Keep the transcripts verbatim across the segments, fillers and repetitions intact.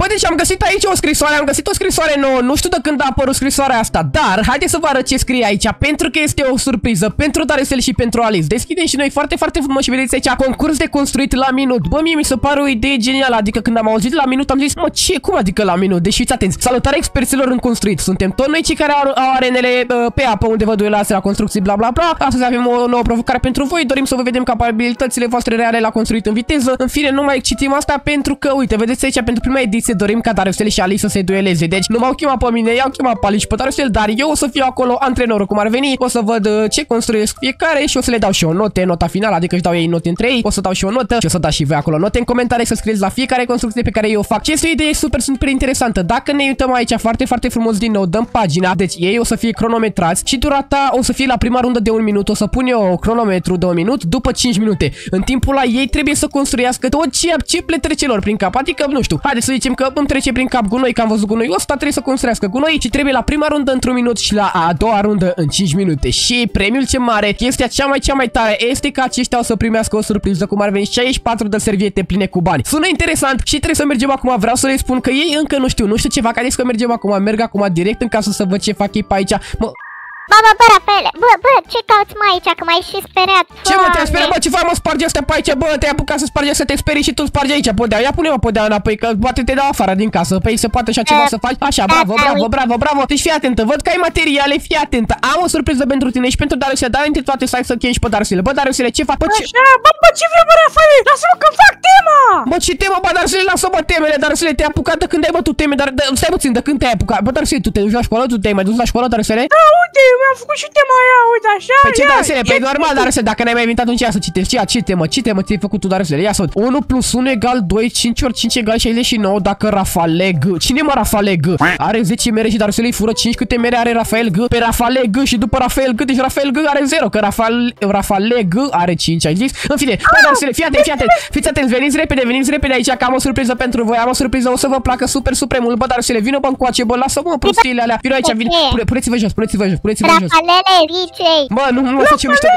Bă, deci am găsit aici o scrisoare, am găsit o scrisoare nouă. Nu știu de când a apărut scrisoarea asta, dar haideți să vă arăt ce scrie aici, pentru că este o surpriză pentru Darusel și pentru Alice. Deschidem și noi foarte, foarte frumos și vedeți aici concurs de construit la minut. Bă, mie mi se pare o idee genială, adică când am auzit la minut am zis, mă, ce, cum adică la minut? Deci fiți atenți. Salutare experților în construit. Suntem tot noi cei care au, au arenele uh, pe apă unde vă duelați la construcții, bla bla bla. Astăzi avem o nouă provocare pentru voi. Dorim să vă vedem capabilitățile voastre reale la construit în viteză. În fine, nu mai citim asta pentru că, uite, vedeți aici, pentru prima ediție dorim ca Darusel și Alice să se dueleze. Deci nu m-au chemat pe mine, i-au chemat pe Alice și pe Darusel, dar eu o să fiu acolo antrenorul cum ar veni. O să văd uh, ce construiesc fiecare și o să le dau și o notă, nota finală, adică își dau ei note între ei. O să dau și o notă și o să dați și voi acolo note în comentarii, să scrieți la fiecare construcție pe care eu o fac. Ce este o idee super, super interesantă. Dacă ne uităm aici foarte, foarte frumos din nou, dăm pagina. Deci ei o să fie cronometrați și durata o să fie la prima rundă de un minut. O să pun eu cronometru de un minut după cinci minute. În timpul la ei trebuie să construiască tot ceea ce le trece lor prin cap. Adică, nu știu, haideți să zicem că îmi trece prin cap gunoi, că am văzut gunoi ăsta, trebuie să construiască gunoi și trebuie la prima rundă într-un minut și la a doua rundă în cinci minute. Și premiul ce mare, chestia cea mai cea mai tare este că aceștia o să primească o surpriză cum ar veni șaizeci și patru de serviete pline cu bani. Sună interesant și trebuie să mergem acum. Vreau să le spun că ei încă nu știu, nu știu ce fac. Haideți că mergem acum, merg acum direct în casă să văd ce fac ei pe aici. Mă... Bă, bă, bă, Rafaele, bă, bă, ce cauți mai aici, că m-ai și speriat. Ce mă, te-ai speriat, bă, ce faci, mă, sparge astea pe aici, bă, te-ai apucat să spargi, să te sperii și tu spargi aici, podea, ia pune-mă podea înapoi, că poate te dau afară din casă, pe ei se poate așa ceva să faci, așa, bravo, bravo, bravo, bravo, deci fii atentă, văd că ai materiale, fii atentă, am o surpriză pentru tine și pentru Darusel, dar între toate stai să chemi și pe Darusel, bă, Darusel, ce faci, bă, ce... Așa, bă, bă, ce vrei, bă, Rafaele, lasă-mă că fac tema! Bă, ce temă, bă, Darusel, lasă-mă temele, Darusel, te-ai apucat de când ai, bă, tu teme, dar, stai puțin, de când te-ai apucat, bă, Darusel, tu te duci la școală, tu te-ai mai dus la școală, Darusel? Da, uite, mi-am făcut și tema aia, uite, așa. Păi ce, Darusel, păi normal, Darusel, dacă n-ai mai inventat un ce să citești, ce temă, ce temă ți-ai făcut tu, Darusel? Ia să văd. unu plus unu egal doi, cinci ori cinci egal șaizeci și nouă dacă Rafale G. Cine mă Rafale G? Are zece mere și Darusel îi fură cinci, câte mere are Rafael G? Pe Rafale G și după Rafael G, deci Rafael G are zero, că Rafale, Rafale G are cinci, ai zis? În fine, bă, Darusel, fii atent, fii atent, fiți atenți, veniți repede, veniți repede aici, că am o surpriză pentru voi, am o surpriză, o să vă placă super, super mult, bă, Darusel, vină bă încoace, bă, lasă-mă prostiile alea, vină aici, vin, puneți-vă jos, puneți-vă jos, puneți-vă jos. Rafalele, vicei. Bă, nu mă facem mișto.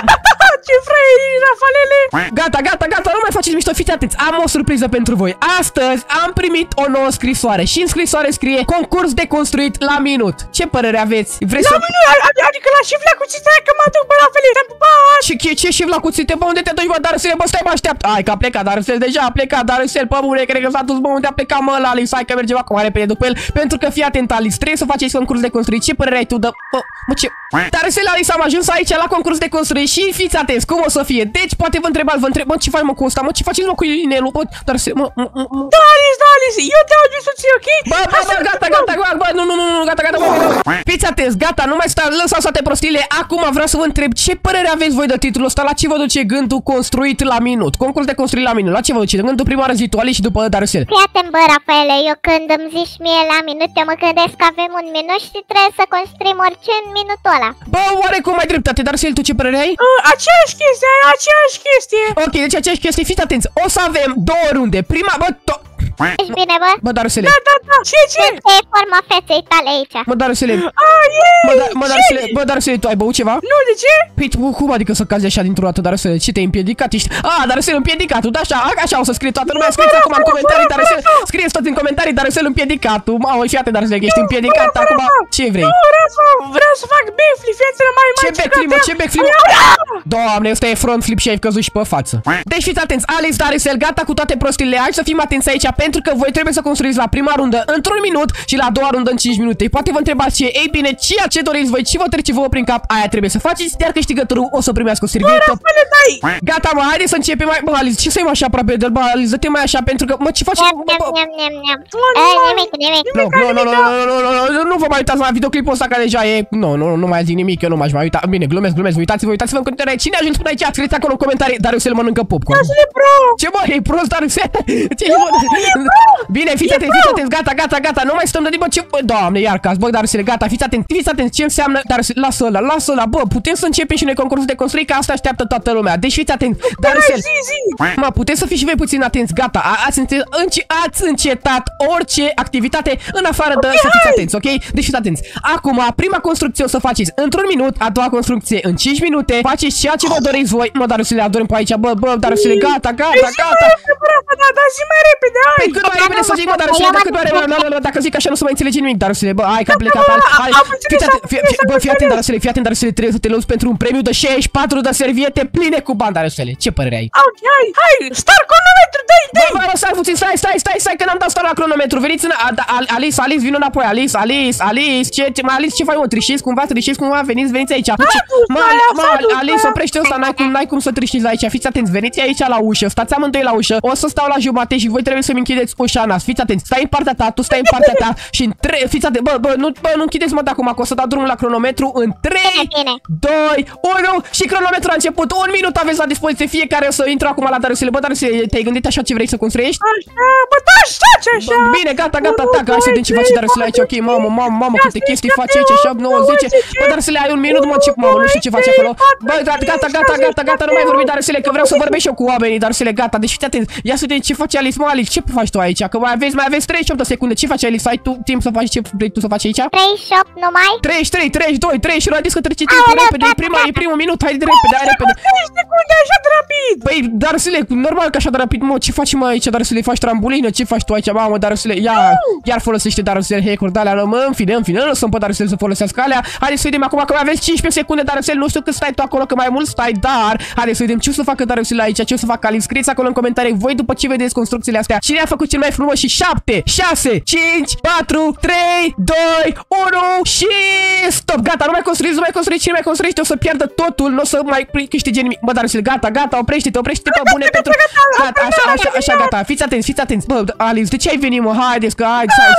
Ce fraieri, Rafalele! Gata, gata, gata, nu mai faceți mișto, fiți atenți, am o surpriză pentru voi. Astăzi am primit o nouă scrisoare și în scrisoare scrie concurs de construit la minut. Ce părere aveți? Vreți la să... minut, adică la șif la cuțite, că mă duc, bă, Rafale, te-am pupat! Ce, ce, ce șif la cuțite, bă, unde te duci, bă, Darusel, bă, stai, mă, așteaptă. Ai, că a plecat, Darusel, deja a plecat, Darusel, bă, bune, cred că s-a dus, bă, unde a plecat, mă, la Alice, hai că mergem acum repede după el, pentru că fii atent, Alice, trebuie să faceți concurs de construit. Ce părere ai tu de... Bă, mă, ce... Darusel, Alice, am ajuns aici la concurs de construit și fiți atenți, cum o să fie. Deci, poate vă întrebați, vă întreb, mă, ce faci, mă, cu ăsta, mă, ce faceți, mă, cu inelul, bă, Darusel, mă, mă, mă, mă. Da, Alice, da, Alice, eu te aud soție, ok? Bă, bă, bă, gata, gata, gata, bă, nu, nu, nu, nu, gata, gata, bă, bă. Fiți atenți, gata, nu mai sta, lăsați toate prostiile. Acum vreau să vă întreb, ce părere aveți voi de titlul ăsta? La ce vă duce gândul construit la minut? Concurs de construit la minut. La ce vă duce gândul? Prima oară zi tu, Alice, și după Darusel. Fii atent, bă, Rafaele, eu când îmi zici mie la minut, eu mă gândesc că avem un minut și trebuie să construim orice în minutul ăla. Bă, oarecum ai dreptate, Darusel, tu ce părere ai? Uh, aceeași chestie, aceeași chestie. Ok, deci aceeași chestie, fiți atenți. O să avem două runde. Prima, bă, to... Ești bine, bă? Bă, Darusele. Da, da, da. Ce, ce? Ce e forma feței tale aici? Mă, Darusele. Ah, ei, Bă, da, mă, Darusele, bă, Darusele, tu ai băut ceva? Nu, de ce? Păi, cum adică să cazi așa dintr-o dată, Darusele? Ce te-ai împiedicat? Ești... Ah, Darusele împiedicat, da, așa, așa o să scrie toată lumea. Scrieți acum în comentarii, Darusele. Scrieți tot în comentarii, Darusele împiedicat. Mamă, fii atent, Darusele, că ești împiedicat acum. Ce vrei? Nu, vreau să, vreau să fac backflip, fiațele mai mai. Ce backflip, mă, ce backflip? Doamne, ăsta e front flip și ai căzut și pe față. Deci fiți atenți, Alice, Darusel, gata cu toate prostile. Hai să fim atenți aici, pentru că voi trebuie să construiți la prima rundă într-un minut și la a doua rundă în cinci minute. Poate vă întrebați ce, ei bine, ceea ce doriți voi, ce vă trece vouă prin cap, aia trebuie să faceți, iar câștigătorul o să primească o servietă. Gata, mă, haide să începem mai... Bă, Alice, ce să-i mă așa aproape de-l, bă, Alice, dă-te mai așa, pentru că, mă, ce faci? Nimic, nimic. Nu, nu, nu, nu, nu, nu vă mai uitați la videoclipul ăsta care deja e... Nu, nu, nu mai zic nimic, eu nu m-aș mai uita. Bine, glumesc, glumesc, uitați-vă, uitați-vă în continuare. Cine a ajuns până aici? Scrieți acolo în comentarii. Darusel mănâncă popcorn. Darusel e pro! Ce bă, e prost, Darusel? Ce e, bă? Bine, fiți atenți, fiți atenți, gata, gata, gata, nu mai stăm de bă, ce... Bă, Doamne, iar caz, bă, Darusel, gata, fiți atenți, fiți atenți, ce înseamnă Darusel, lasă ăla, lasă ăla, bă, putem să începem și noi concursul de construit, că asta așteaptă toată lumea. Deci fiți atenți, Darusel. Mă, puteți să fiți și voi puțin atenți, gata, ați, înce ați încetat orice activitate în afară de să fiți atenți, ok? Deci fiți atenți. Acum, prima construcție o să faceți într-un minut, a doua construcție în cinci minute, faceți ceea ce vă doriți voi. Mă, Darusel, adorim pe aici, bă, bă, Darusel, gata, gata, gata. Da, da, zi mai repede, hai. Pe cât mai repede să zic, mă, Darusele, pe cât mai repede, dacă zic așa nu se mai înțelege nimic, Darusele, bă, hai că a plecat, hai, bă, fii atent, Darusele, fii atent, Darusele, trebuie să te luți pentru un premiu de șaizeci și patru de serviete pline cu bani, Darusele, ce părere ai? Ok, hai, hai, start cronometru, dai, dai! Bă, bă, stai puțin, stai, stai, stai, stai, că n-am dat start la cronometru, veniți în, Alice, Alice, vino înapoi, Alice, Alice, Alice, ce, ce, mă, Alice, ce faci, mă, trișiți cumva, trișiți cumva, veniți, veniți aici, mă, mă, Alice, oprește ăsta, n-ai cum, n-ai cum să trișiți aici, fiți atenți, veniți aici la ușă, stați amândoi la ușă, o să stau la jumate și voi trebuie să-mi închideți ușa nas, fiți atenți, stai în partea ta, tu stai în partea ta și în trei, fiți atenți, bă, bă, nu, bă, nu închideți mă de acum, că o să dau drumul la cronometru în trei, doi, unu și cronometru a început, un minut aveți la dispoziție, fiecare o să intru acum la Darusele, bă, Darusele, te-ai gândit așa ce vrei să construiești? Așa, bă, da, așa, ce așa? Bine, gata, gata, gata, hai să vedem ce face Darusele aici, ok, mamă, mamă, mamă, câte chestii face aici, șapte, nouă, zece, bă, Darusele, ai un minut, mă, ce, mamă, nu știu ce face acolo, bă, gata, gata, gata, gata, gata, nu mai vorbi, Darusele, că vreau să vorbesc și eu cu oamenii, Darusele, gata, deci fiți atenți, ia să vedem ce face Alice, mă, Alice, ce faci tu aici, că mai aveți, mai aveți treizeci și opt de secunde, ce faci Alice, ai tu timp să faci ce vrei tu să faci aici? treizeci și opt numai? treizeci și trei, treizeci și doi, treizeci și unu, haideți că trece timpul repede, e prima, e primul minut, hai de repede, hai repede. treizeci secunde, așa de rapid! Păi, Darusele, normal că așa de rapid, mă, ce faci mă aici, Darusele, faci trambulină, ce faci tu aici, mamă, Darusele, ia, iar folosește Darusele hack-uri de alea, mă, în fine, în fine, nu lăsăm pe Darusele să folosească alea, haideți să vedem acum că mai aveți cincisprezece secunde, Darusele, nu știu cât stai tu acolo, că mai mult stai, dar, haideți să vedem ce o să facă Darusele aici, ce o să facă Alice, scrieți acolo în comentarii, voi după ce vedeți construcțiile astea, cine a făcut cel mai frumos și șapte, șase, cinci, patru, trei, doi, unu și stop, gata, nu mai construiți, nu mai construiți, cine mai construiește o să pierdă totul, nu o să mai câștige nimic, bă, Darusele, gata, gata, oprește-te, oprește-te pe bune pentru, gata, așa, așa, așa, gata, fiți atenți, fiți atenți, bă, Alice, de ce ai venit, mă, haideți, că hai, hai,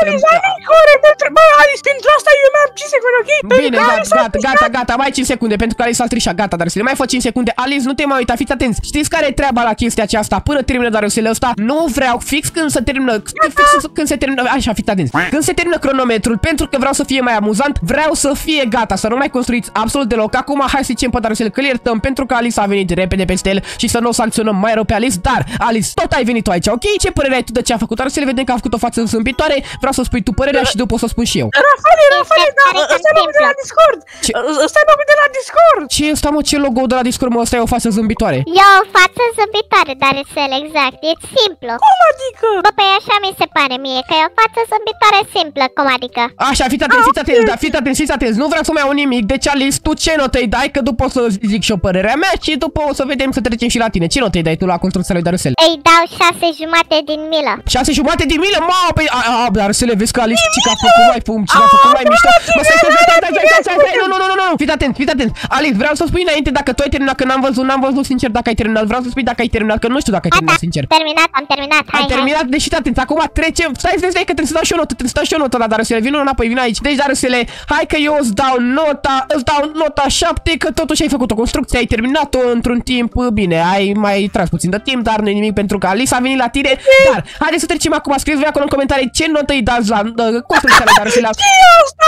bă, Alice, pentru asta eu mi-am cinci secunde, ok? Bine, gata, gata, gata, gata, mai cinci secunde, pentru că Alice a trișat, gata, Darusele, mai fă cinci secunde, Alice, nu te mai uita, fiți atenți, știți care e treaba la chestia aceasta, până termină Darusele ăsta, nu vreau, fix când se termină, fix când se termină, așa, fiți atenți, când se termină cronometrul, pentru că vreau să fie mai amuzant, vreau să fie gata, să nu mai construiți absolut deloc, acum hai să zicem pe Darusele că îl iertăm, pentru că Alice a venit repede peste el și să nu o sancționăm mai rău pe Alice, dar, Alice, tot ai venit tu aici, ok? Ce părere ai tu de ce a făcut? Darusele, vedem că a făcut o față zâmbitoare, vreau să spui tu părerea și după o să spun și eu. Rafale, Rafale, da, ăsta e logo de la Discord! Ăsta e logo de la Discord! Ce e ăsta, mă? Ce logo de la Discord, mă? Ăsta e o față zâmbitoare. E o față zâmbitoare, Darusele, exact, e simplu. Cum adică? Bă, păi așa mi se pare mie, că e o față zâmbitoare simplă, cum adică? Așa, fiți atenți, fiți atenți, da, fiți atenți, fiți atenți, nu vreau să mai iau nimic, deci Alice, tu ce notă îi dai, că după o să zic și o părerea mea și după o să vedem să trecem și la tine. Ce notă îi dai tu la construcția lui Darusele? Îi dau șase jumate din milă. șase jumate din milă? Mă, păi, a, a, Darusele, vezi că Alice, ce a făcut mai pum, ce a făcut mai mișto. Mă, stai, stai, stai, stai, stai, stai, stai, nu, nu, nu, nu, nu, fiți atenți, fiți atenți. Alice, vreau să spui înainte dacă tu ai terminat, că n-am văzut, n-am văzut sincer dacă ai terminat. Vreau să spui dacă ai terminat, că nu știu dacă ai terminat sincer. Terminat, am terminat, hai, Am terminat, deci fiți atenți, acum trecem. Stai, stai, stai, că trebuie să dau și o notă, trebuie să dau și o notă la Darusele. Vino înapoi, vino aici. Deci, Darusele, hai că eu îți dau nota, îți dau nota șapte, că totuși ai făcut o construcție, ai terminat-o într-un timp bine, ai mai tras puțin de timp, dar nu e nimic pentru că Alice a venit la tine. Dar, haideți să trecem acum, scrieți voi acolo în comentarii ce notă îi dați la uh, construcția lui Darusele. Ce e asta?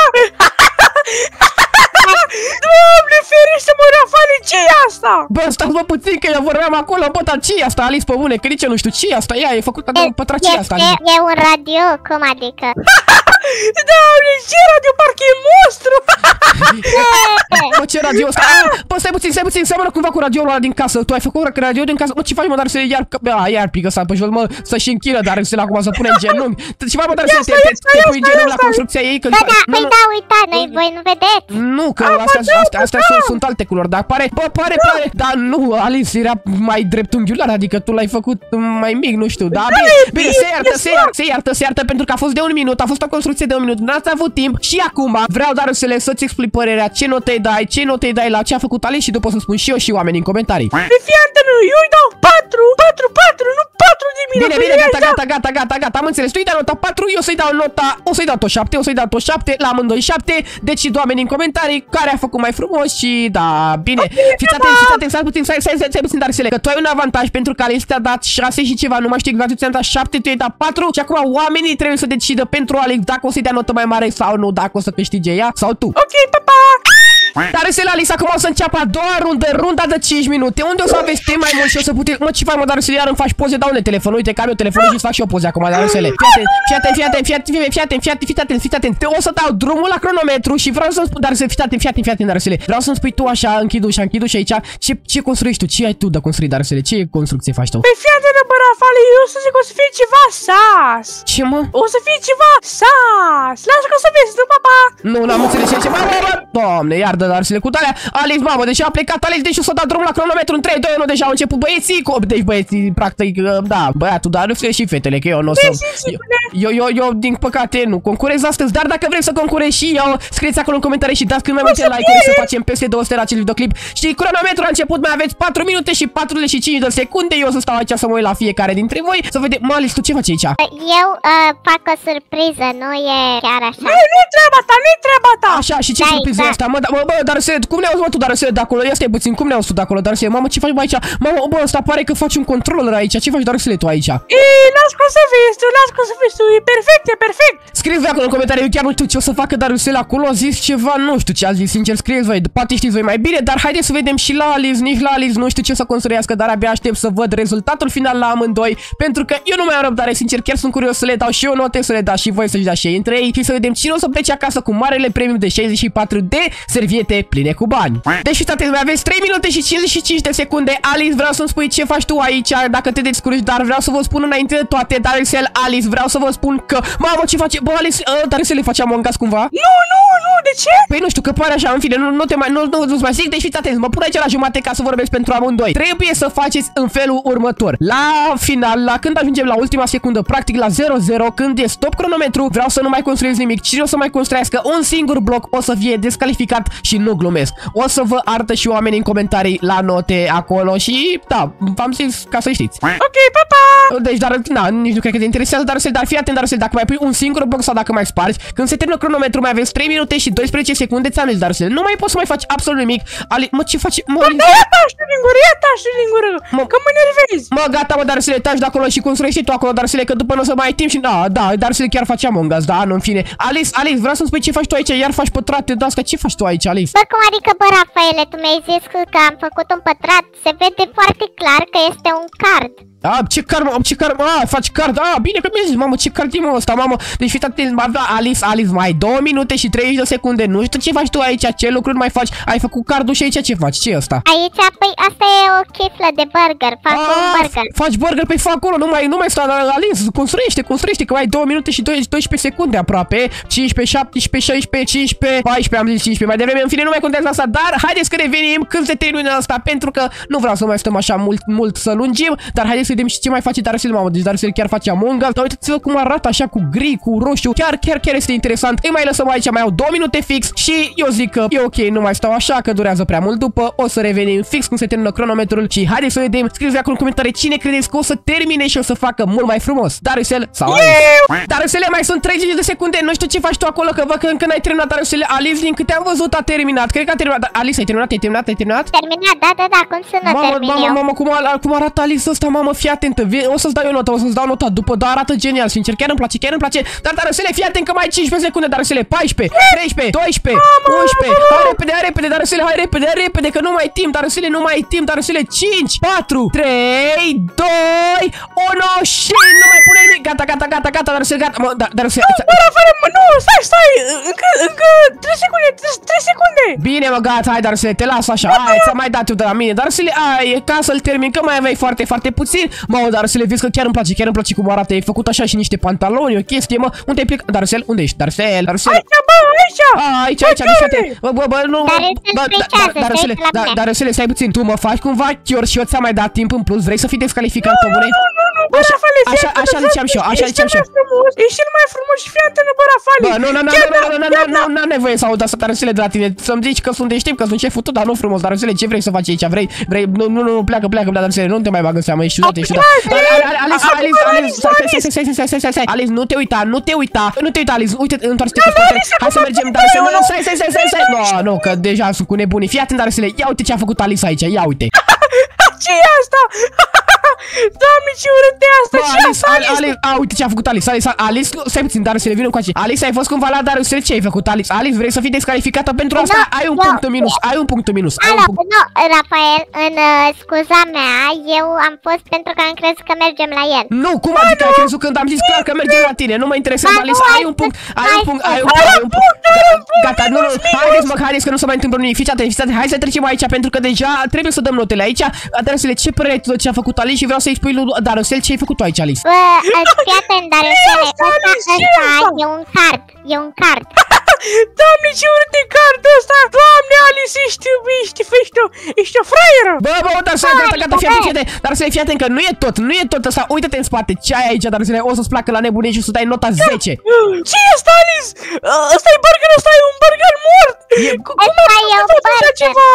Doamne ferește-mă, Rafale, ce e asta? Bă, stați-mă puțin că eu vorbeam acolo, bă, dar ce e asta, Alice, pe bune, că nici eu nu știu ce e asta, ea e făcută de pătracie asta. E, e un radio, cum adică? Doamne, ce radio, parcă e monstru! Bă, ce radio ăsta? Bă, stai puțin, stai puțin, seamănă cumva cu radioul ăla din casă. Tu ai făcut radio din casă? Mă, ce faci, mă, Darusele, iar, a, iar pigă să pe jos, mă, să-și închiră Darusele acum, să pune în genunchi. Ce faci, mă, Darusele, te, te, te pui genunchi la construcția ei? Da, da, păi da, uita, noi, voi nu vedeți? Nu, că astea, astea, astea sunt, sunt alte culori, dar pare, bă, pare, pare, dar nu, Alice era mai dreptunghiular, adică tu l-ai făcut mai mic, nu știu, da, bine, bine, se iartă, se iartă, se iartă, se iartă, pentru că a fost de un minut, a fost o construcție de un minut, n-ați avut timp și acum vreau, Darusele, să-ți explic părerea, ce note îi dai, ce note îi dai la ce a făcut Alice și după să spun și eu și oamenii în comentarii. Fii atent, eu îi dau patru, patru, patru, nu patru din mine. Bine, bine, gata, gata, gata, gata, gata, am înțeles, tu îi dai nota patru, eu să-i dau nota, o să-i dau tot șapte, o să-i dau tot șapte, la amândoi șapte, deci și oamenii în comentarii care a făcut mai frumos și da, bine, fiți atenți, fiți atenți, stai puțin, stai, stai, stai, stai puțin, Darusele, că tu ai un avantaj pentru că Alice ți-a dat șase și ceva, nu mai știu exact, ți-am dat șapte, tu i-ai dat patru și acum oamenii trebuie să decidă pentru Alex dacă o să-i dea notă mai mare sau nu, dacă o să câștige ea sau tu. Ok, pa, pa! Dar să Alice, acum o să înceapă a doua rundă, runda de cinci minute, unde o să aveți timp mai mult și o să puteți... Mă, ce faci, mă, dar să iar îmi faci poze, dau unde telefon, uite că am eu telefonul și îți fac și eu poze acum, dar să le. Fii atent, fii atent, fii atent, fii atent, fii atent, fii atent, fii atent, fii atent. O să dau drumul la cronometru și vreau să-mi spui, dar să fii atent, fii atent, fii atent, dar să le. Vreau să-mi spui tu așa, închid ușa, închid ușa aici, ce ce construiești tu, ce ai tu de construit, dar să le, ce construcție faci tu? Păi fii atent, bă, Rafale, eu o să zic, o să fie ceva sas. Ce, mă? O să fie ceva sas. Lasă că o să vezi, tu, papa. Nu, n-am înțeles ce, mă, mă, mă. Doamne, iar de dar să le cu alea. Alice, mamă, deci a plecat Alice, deci o să dau drumul la cronometru în trei, doi, unu, deja au început băieții, deci băieții, practic, da, băiatul, dar nu și fetele, că eu nu o să... Eu, eu, eu, din păcate, nu concurez astăzi, dar dacă vreți să concurez și eu, scrieți acolo în comentarii și dați cât mai multe like-uri să facem peste două sute la acest videoclip. Și cronometrul a început, mai aveți patru minute și patruzeci și cinci de secunde, eu o să stau aici să mă uit la fiecare dintre voi, să vedem. Mă, Alice, tu ce faci aici? Eu uh, fac o surpriză, nu e chiar așa. Nu, nu-i treaba ta, nu-i treaba ta. Așa, și ce Da, surpriză e da. asta? Mă, da, mă, bă, dar se, cum ne-auzi, mă, tu, dar se de acolo? Ia stai puțin, cum ne-auzi tu de acolo, dar se, mamă, ce faci, bă, aici? Mamă, bă, ăsta pare că faci un controller aici, ce faci, dar se tu aici? Ei, las cum să vezi tu, las cum să vezi tu, e perfect, e perfect. Scrieți voi acolo în comentarii, eu chiar nu știu ce o să facă Darusel acolo, a zis ceva, nu știu ce a zis, sincer, scrieți voi, poate știți voi mai bine, dar haideți să vedem și la Alice, nici la Alice, nu știu ce să construiască, dar abia aștept să văd rezultatul final la amândoi, pentru că eu nu mai am răbdare, sincer, chiar sunt curios să le dau și eu note, să le dau și voi să-și dați și ei între ei și să vedem cine o să plece acasă cu marele premiu de șaizeci și patru de serviete pline cu bani. Deci uitați, mai aveți trei minute și cincizeci și cinci de secunde. Alice, vreau să-mi spui ce faci tu aici, dacă te descurci, dar vreau să vă spun înainte de toate, Darusel, Alice, vreau să vă spun că, mamă, ce face, bă, Alice, uh, Darusel, le face Among Us cumva? Nu, nu, nu, de ce? Păi nu știu, că pare așa, în fine, nu, nu te mai, nu, nu, nu mai zic, deci fiți atenți, mă pun aici la jumate ca să vorbesc pentru amândoi. Trebuie să faceți în felul următor. La final, la când ajungem la ultima secundă, practic la zero zero, când e stop cronometru, vreau să nu mai construiesc nimic. Cine o să mai construiască un singur bloc o să fie descalificat și nu glumesc. O să vă arătă și oamenii în comentarii la note acolo și, da, v-am zis ca să știți. Ok, papa! Deci, dar, na, nici nu cred că te interesează, dar, dar fii atent, dar dacă mai pui un singur bloc sau dacă mai spargi, când se termină cronometru mai aveți trei minute și doisprezece secunde, ți-am zis, dar nu mai poți să mai faci absolut nimic. Ali, mă, ce faci? Mă, Ali... Ia tași din gură, ia tași din gură, mă, că mă nervezi. Mă, gata, mă, dar să le taci de acolo și construiești tu acolo, dar să le, că după nu o să mai ai timp și, da, da, dar să le chiar faci Among Us, da, nu, în fine. Alice, Alice, vreau să-mi spui ce faci tu aici, iar faci pătrate, da, ce faci tu aici, Alice? Bă, cum adică, bă, Rafaele, tu mi-ai zis că am făcut un pătrat, se vede foarte clar că este un card. A, ce card, mă, ce card, a, faci card, a, bine că mi-ai zis, mamă, ce card e, mă, ăsta, mamă. Deci fiți atenți, Alice, Alice, mai ai două minute și treizeci de secunde, nu știu ce faci tu aici, ce lucruri mai faci, ai făcut cardul și aici ce faci, ce e ăsta? Aici, păi, asta e o chiflă de burger, fac a, un burger. Faci burger, păi fac acolo, nu mai, nu mai sta, Alice, construiește, construiește, că mai ai două minute și doisprezece secunde aproape, cincisprezece, șaptesprezece, șaisprezece, cincisprezece, paisprezece, am zis cincisprezece, mai devreme, în fine, nu mai contează asta, dar haideți că revenim când se termină asta, pentru că nu vreau să mai stăm așa mult, mult să lungim, dar haideți să vedem și ce mai face Darusel, mamă, deci Darusel chiar face Among Us, dar uitați-vă cum arată așa cu gri, cu roșu, chiar, chiar, chiar este interesant. Îi mai lăsăm aici, mai au două minute fix și eu zic că e ok, nu mai stau așa, că durează prea mult după, o să revenim fix când se termină cronometrul și haideți să vedem, scrieți acolo în comentarii cine credeți că o să termine și o să facă mult mai frumos, Darusel sau Alice. Darusel, mai sunt treizeci de secunde, nu știu ce faci tu acolo, că văd că încă n-ai terminat, Darusel. Alice, din câte am văzut, a terminat, cred că a terminat. Alice, ai terminat, ai terminat, ai terminat? Terminat, da, da, da, cum să nu Mamă, termin mamă, eu? mamă, cum, ar, cum arată Alice ăsta, mamă, fii atentă, o să-ți dau eu nota, o să-ți dau nota după, dar arată genial, sincer, chiar îmi place, chiar îmi place, dar Darusele, fii atent că mai ai cincisprezece secunde, Darusele, paisprezece, treisprezece, doisprezece, unsprezece, hai repede, hai repede, Darusele, hai repede, hai repede, că nu mai ai timp, Darusele, nu mai ai timp, Darusele, cinci, patru, trei, doi, unu și nu mai pune nimic, gata, gata, gata, gata, Darusele, gata, mă, Darusele, nu, stai, stai, încă, încă trei secunde, trei secunde. Bine, mă, gata, hai, Darusele, te las așa, hai, ți-am mai dat eu de la mine, Darusele, ai, ca să-l termin, că mai aveai foarte, foarte puțin, mă, Darusele, vezi că chiar îmi place, chiar îmi place cum arată, ai făcut așa și niște pantaloni, o chestie, mă, unde ai plecat? Darusel, unde ești? Darusel, Darusel. Aici, bă, aici. A, aici, aici, aici, bă, bă, bă, nu, bă, Darusele, Darusele, stai puțin, tu mă faci cumva chior și eu ți-am mai dat timp în plus, vrei să fii descalificat, pe bune? Așa, așa, așa ziceam și eu, așa ziceam și eu. Ești cel mai frumos și fii atent, bă, Rafale. Bă, nu, nu, nu, nu, nu, nu, nu, n-am nevoie să aud asta, Darusele, de la tine, să-mi zici că sunt deștept, că sunt șeful tău, dar nu frumos, Darusele, ce vrei să faci aici? Vrei, vrei, nu, nu, nu, pleacă, pleacă, Darusele, nu te mai bagă în seamă, ești ciudat, ești ciudat. Alice, Alice, Alice, stai, stai, stai, stai, stai, stai, stai, Alice, nu te uita, nu te uita, nu te uita, Alice, uite, întoarce-te cu spate, hai să mergem, Darusele, nu, stai, stai, stai, stai, stai, nu, nu, că deja sunt cu nebunii, fii atent, Darusele, ia uite ce a făcut Alice aici, ia uite. Ce e asta? Doamne, ce urât e asta! Bă, Alice, Alice, Alice, a, uite ce a făcut Alice, Alice, Alice, stai puțin, Darusele, vină încoace. Alice, ai fost cumva la Darusele, ce ai făcut, Alice? Alice, vrei să fii descalificată pentru asta? Ai un punct minus, ai un punct minus. Alo, nu, Rafael, în uh, scuza mea, eu am fost pentru că am crezut că mergem la el. Nu, cum adică ai crezut când am zis clar că mergem la tine? Nu mă interesează, Alice, ai un punct, ai un punct, ai un punct, ai un punct. Gata, nu, nu, haideți mă, haideți că nu se mai întâmplă nimic. Fiți atenți, fiți atenți, hai să trecem aici pentru că deja trebuie să dăm notele aici. Darusele, ce părere ai tu de ce a făcut Alice și vreau să-i spui lui Darusel ce ai făcut tu aici, Alice. Bă, fii atent, Darusele, ăsta, ăsta e un card, e un card. Doamne, ce urât e cardul ăsta! Doamne, Alice, ești, ești, ești, ești o fraieră! Bă, bă, Darusele, gata, gata, fii atent, fii atent. Darusele, fii atent că nu e tot, nu e tot ăsta. Uită-te în spate, ce ai aici, Darusele, o să-ți placă la nebunie și o să dai nota zece. Ce este, Alice? Ăsta e burger, ăsta e un burger mort! Cum a putut să faci ceva?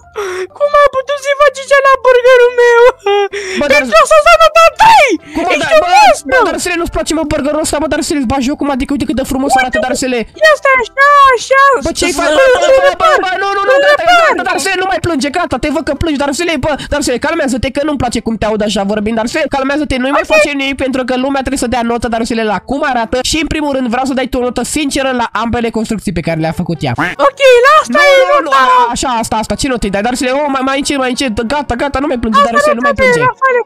Cum a putut să faci ceva la burgerul meu? Pentru asta s-a notat trei! Ești o proastă! Bă, Darusele, nu-ți place, mă, burgerul ăsta, bă, Darusele, îți bagi eu cum, adică uite cât de frumos arată, Darusele. Ia stai așa, așa. Bă, ce-i faci? Bă, bă, bă, bă, nu, nu, nu, gata, gata, Darusele, nu mai plânge, gata, te văd că plângi, Darusele, bă, Darusele, calmează-te că nu-mi place cum te aud așa vorbind, Darusele, calmează-te, nu-i mai face nimic pentru că lumea trebuie să dea notă, Darusele, la cum arată și în primul rând vreau să dai tu o notă sinceră la ambele construcții pe care le-a făcut ea. Ok, la asta e nota. Așa, asta, asta, ce notă-i dai, Darusele, oh, mai, mai încet, mai încet, gata, gata, nu mai plânge, Darusele, nu mai plânge.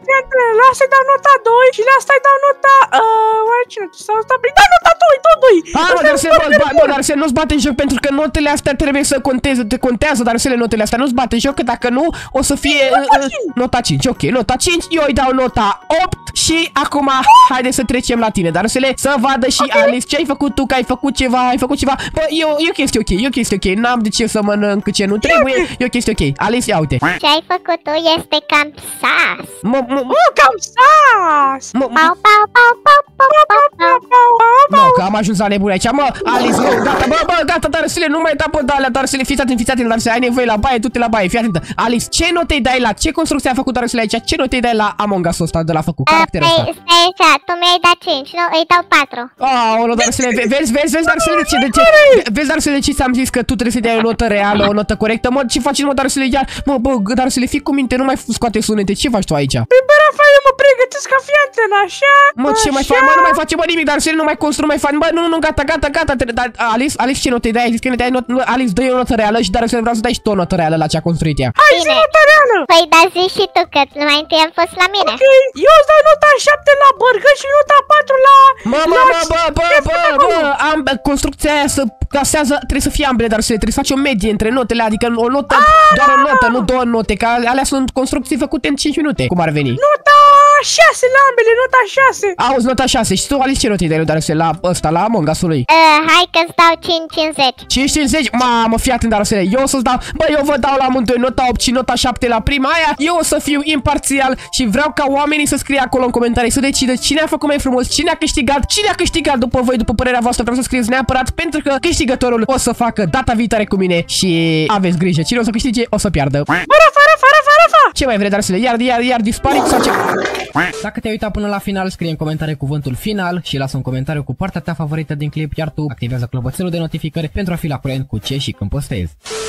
La asta-i dau nota doi și la asta-i dau nota, oare ce notă s-a nota? Da, nota doi, tot doi. Hai, mă, Darusele, bă, Darusele, nu-ți bate în joc pentru că notele astea trebuie să conteze, te contează, Darusele, notele astea, nu-ți bate în joc că dacă nu, o să fie nota cinci, ok, nota cinci, eu îi dau nota opt și acum haide să trecem la tine, Darusele, să vadă și Alice ce ai făcut tu, că ai făcut ceva, ai făcut ceva. Bă, e o, e o chestie ok, e o chestie ok, n-am de ce să mănânc ce nu trebuie, e o chestie ok. Alice, ia uite. Ce ai făcut tu este cam sas. Mă, mă, oh, cam sas. Mă, pau, pau, pau, pau, pau, pau, pau, pau. Nu, că am ajuns la nebunie aici, mă, Alice, nu, gata, bă, bă, gata, Darusele, nu mai da pe dalea, Darusele, fiți atent, fiți atent, Darusele, ai nevoie la baie, du-te la baie, fii atentă. Alice, ce note îi dai la, ce construcție a făcut Darusele aici, ce note îi dai la Among Us-ul ăsta de la făcut, caracterul ăsta? Stai așa, tu mi-ai dat cinci, nu, îi dau patru. Aoleu, Darusele, vezi, vezi, vezi, Darusele, de ce, de ce, vezi, Darusele, de ce ți-am zis că tu trebuie să dai o notă reală, o notă corectă, mă, ce faci, mă, Darusele, iar, mă, bă, Darusele, fii cu minte, nu mai scoate sunete, ce faci tu aici? Păi, bă, Rafael, mă pregătesc ca fianțen, așa, mă, ce mai faci, mă, nu mai face, mă, nimic, Darusele, nu mai construi, nu mai faci, bă, nu, nu, nu, gata, gata, gata, dar, Alice, Alice, ce notă îi dai, ai zis că ne dai notă, Alice, dă-i o notă reală și Darusele, vreau să dai și tu o notă reală la ce a construit ea. Hai, zi nota reală! Păi, da, zi și tu, că mai întâi am fost la mine. Ok, eu îți dau nota șapte la burger și nota patru la... Mă, mă, bă, bă, bă, bă, bă, am, construcția aia să casează, trebuie să fie ambele, Darusele, trebuie să faci o medie între notele, adică o notă, doar o notă, nu două note, că alea sunt construcții făcute în cinci minute, cum ar veni. Nota șase la ambele, nota șase. Auzi, nota șase, și tu, Alice, ce note îi dai lui Darusele la ăsta, la Among Us-ul lui? Uh, hai că-ți dau cinci cincizeci. cinci cincizeci? Mamă, fii atent, Darusele, eu o să-ți dau, bă, eu vă dau la amândoi nota opt și nota șapte la prima aia, eu o să fiu imparțial și vreau ca oamenii să scrie acolo în comentarii, să decidă cine a făcut mai frumos, cine a câștigat, cine a câștigat după voi, după părerea voastră, vreau să scrieți neapărat, pentru că câștigătorul o să facă data viitoare cu mine și aveți grijă, cine o să câștige, o să piardă. Rafa, Rafa, Rafa, Rafa! Ce mai vrei, Darusele? Iar, iar, iar dispari sau ce? Dacă te-ai uitat până la final, scrie în comentarii cuvântul final și lasă un comentariu cu partea ta favorită din clip, iar tu activează clopoțelul de notificări pentru a fi la curent cu ce și când postezi.